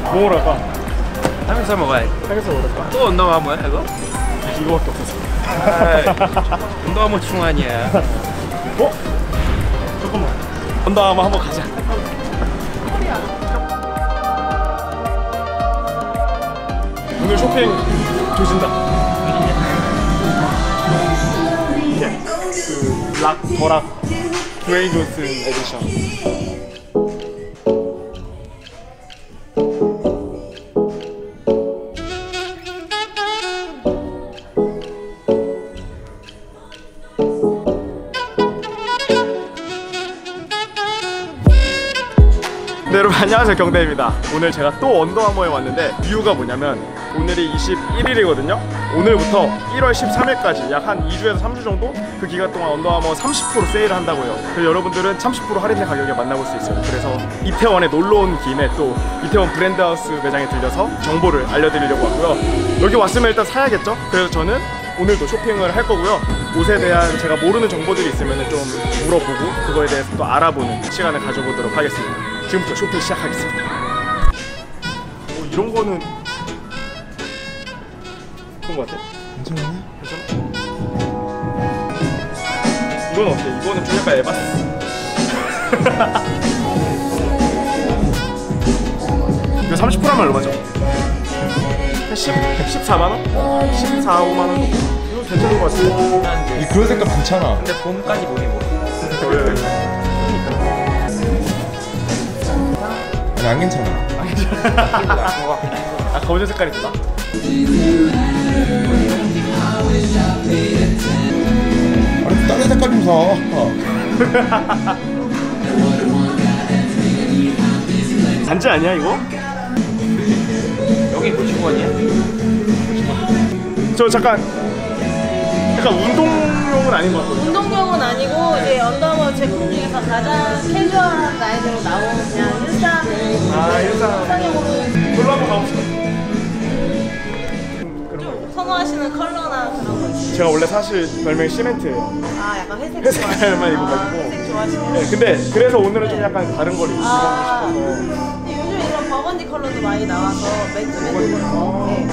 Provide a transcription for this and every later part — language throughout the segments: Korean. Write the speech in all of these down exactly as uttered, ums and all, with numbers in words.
뭐 먹을까? 삼겹살 먹어야지. 삼겹살 먹을까? 또 언더가 뭐야 이거? 이거밖에 없어서. 언더가 뭐 충환이야. 어? 잠깐만. 언더아머 한번 가자. 오늘 쇼핑 조진다. 이게 그락 더락 드웨인 존슨 에디션. 네, 여러분 안녕하세요, 경대입니다. 오늘 제가 또 언더아머에 왔는데 이유가 뭐냐면 오늘이 이십일 일이거든요 오늘부터 일월 십삼일까지 약 한 이 주에서 삼 주 정도 그 기간 동안 언더아머 삼십 퍼센트 세일을 한다고요. 그래서 여러분들은 삼십 퍼센트 할인된 가격에 만나볼 수 있어요. 그래서 이태원에 놀러온 김에 또 이태원 브랜드하우스 매장에 들려서 정보를 알려드리려고 왔고요. 여기 왔으면 일단 사야겠죠? 그래서 저는 오늘도 쇼핑을 할 거고요. 옷에 대한 제가 모르는 정보들이 있으면 좀 물어보고 그거에 대해서 또 알아보는 시간을 가져보도록 하겠습니다. 지금부터 쇼핑 시작하겠습니다. 오, 이런 거는 그런 거 같아? 괜찮아? 괜찮아? 이건 어때? 이거는 좀 약간 에바스. 이거 삼십 퍼센트 하면 얼마죠? 십, 십사만 원? 십사, 오만 원? 이거 괜찮은 거 같은데? 그런 색깔 많잖아. 근데 봄까지 못 입어. 아니 안 괜찮아. 안 괜찮아. 아, 검정 색깔이 있다. 아니 다른 색깔 좀 사. 반지 아니야 이거? 여기 고치원이야? 저 잠깐 약간 운동용은 아닌 것 같거든요. 운동용은 아니고 이제 언더아머 제품 중에서 가장 캐주얼한 라인으로 나온 그냥 일상 아, 일상 일상용으로 놀러 한번 가봅시다. 좀 선호하시는 컬러나 그런 거 있어요? 제가 원래 사실 별명이 시멘트예요. 아 약간 회색 회색깔만 좋아하시는 입어가지고. 아, 회색 좋아하시는 네, 근데 그래서 오늘은 좀 약간 다른 걸 입고 아, 싶어서. 근데 요즘 이런 버건디 컬러도 많이 나와서 맨투맨도 그렇고 네.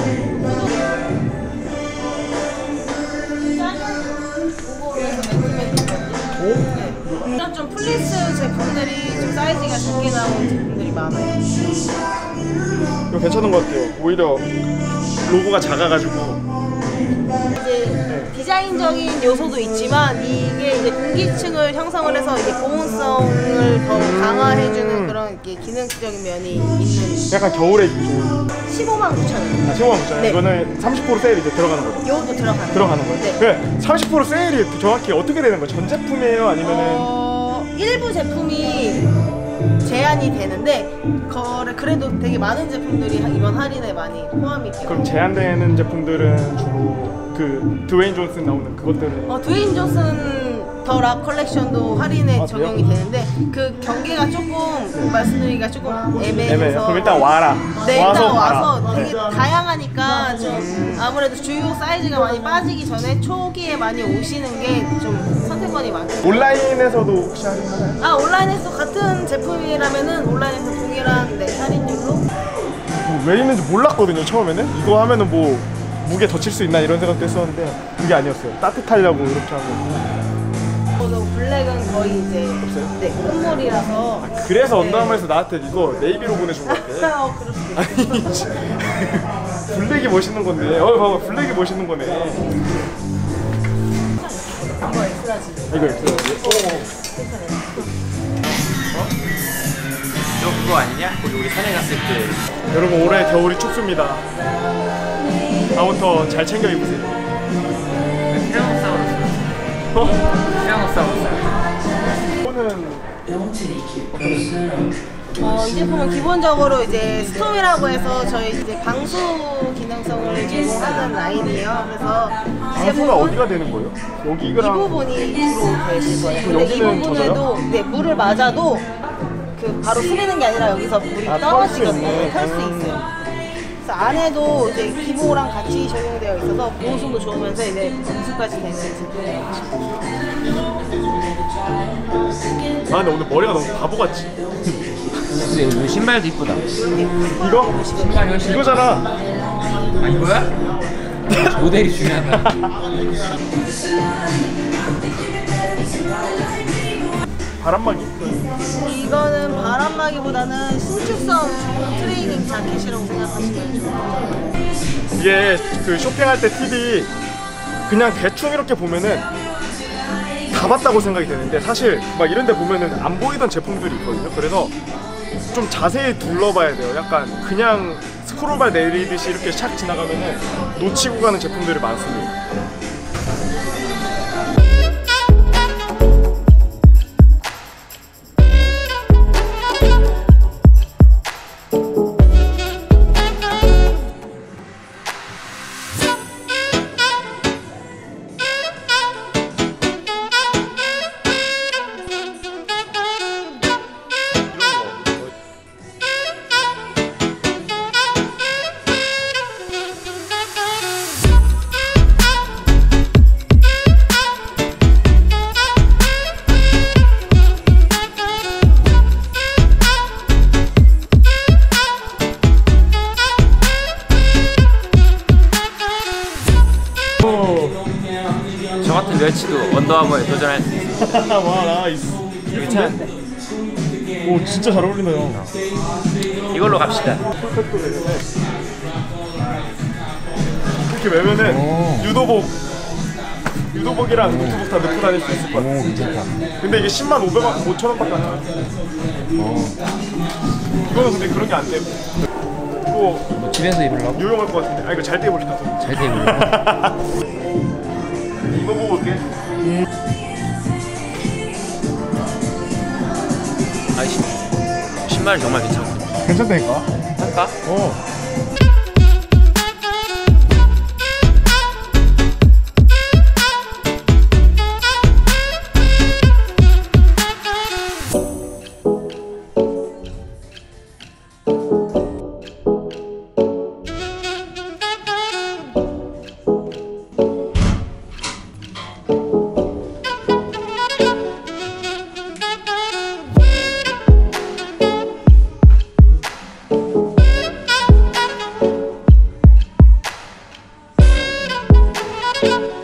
오? 네. 이런 좀 플리스 제품들이 좀 사이즈가 작게 나온 제품들이 많아요. 이거 괜찮은 것 같아요. 오히려 로고가 작아가지고. 이제 디자인적인 요소도 있지만 이게 이제 공기층을 형성을 해서 이제 보온성을 더 강화해주는 그런 이렇게 기능적인 면이 있는. 약간 겨울에 좋은. 십오만 구천 원. 아, 십오만 구천 원. 네. 이거는 삼십 퍼센트 세일이 이제 들어가는 거죠? 요것도 들어가는 들어가는 거예요? 네. 네. 삼십 퍼센트 세일이 정확히 어떻게 되는 거예요? 전 제품이에요? 아니면은? 어, 일부 제품이 제한이 되는데 거래 그래도 되게 많은 제품들이 이번 할인에 많이 포함이 돼요. 그럼 제한되는 제품들은 주로 그 드웨인 존슨 나오는 그것들은? 어, 드웨인 존슨 더 락 컬렉션도 할인에 아, 적용이 되는데 그 경계가 조금 말씀드리기가 조금 애매해서. 애매해요. 그럼 일단 와라. 네, 와서 일단 봐라. 와서 되게 다양하니까 좀 아무래도 주요 사이즈가 많이 빠지기 전에 초기에 많이 오시는 게 좀 선택권이 많고. 온라인에서도 혹시 할인하나요? 아, 온라인에서 같은 제품이라면은 온라인에서 동일한 네, 할인율로. 왜 있는지 몰랐거든요 처음에는. 이거 하면은 뭐 무게 더 칠 수 있나 이런 생각도 했었는데 그게 아니었어요. 따뜻하려고 이렇게 하고. 저도 블랙은 거의 이제 없어요? 네, 끝물이라서. 아, 그래서 네. 언더아머에서 나한테 이거 네이비로 보내준 것 같아. 어, 그럴 수도 있어요. 아니 진- 블랙이 멋있는 건데. 어 봐봐, 블랙이 멋있는 거네. 이거 엑스라지. 이거 있어요. 너 그거 아니냐? 우리 우리 산에 갔을 때. 여러분 올해 겨울이 춥습니다. 다음부터 잘 챙겨 입으세요. 티라노사우루스. 어? 티라노사우루스. 이거는 어, 이 제품은 기본적으로 이제 스톰이라고 해서 저희 이제 방수 기능성을 제공하는 라인이에요. 그래서 이 방수가 제품은 어디가 되는 거예요? 이 여기랑 부분이 주로 되실 거예요. 근데 이 여기는 부분에도 네, 물을 맞아도 그 바로 스리는 게 아니라 여기서 물이 아, 떨어지거든요. 털 수 털 수 있네. 있어요. 그래서 안에도 이제 기모랑 같이 적용되어 있어서 보온성도 좋으면서 이제 방수까지 되는 제품이에요. 아 근데 오늘 머리가 너무 바보 같지? 근데 이거 신발도 이쁘다. 이거? 신발이 훨씬 이거잖아. 아 이거야? 모델이 중요하다. 바람막이? 이거는 바람막이보다는 신축성 트레이닝 자켓이라고 생각하시면 좋아요. 이게 그 쇼핑할 때 팁이 그냥 대충 이렇게 보면은 다 봤다고 생각이 되는데 사실 막 이런 데 보면은 안 보이던 제품들이 있거든요. 그래서 좀 자세히 둘러봐야 돼요. 약간 그냥 스크롤발 내리듯이 이렇게 샥 지나가면은 놓치고 가는 제품들이 많습니다. 저 같은 멸치도 언더아머에 도전할 수 있어. 와 나이스. 괜찮은데? 오 진짜 잘 어울리네요. 이걸로 갑시다. 폴팩도 되는데 이렇게 매면은 유도복 유도복이랑 노트북 다 넣고 다닐 수 있을 것 같아요. 오 괜찮다. 근데 이게 십만 오백 원, 오천 원밖에 안 나와요. 이거는 근데 그런 게 안 되고 또 뭐 집에서 입으려고? 유용할 것 같은데. 아 이거 잘 때 입으니까 잘 돼 입으려고? 이거 보고 올게. 아 신, 신발 정말 괜찮아. 괜찮다니까? 할까? 어. 네.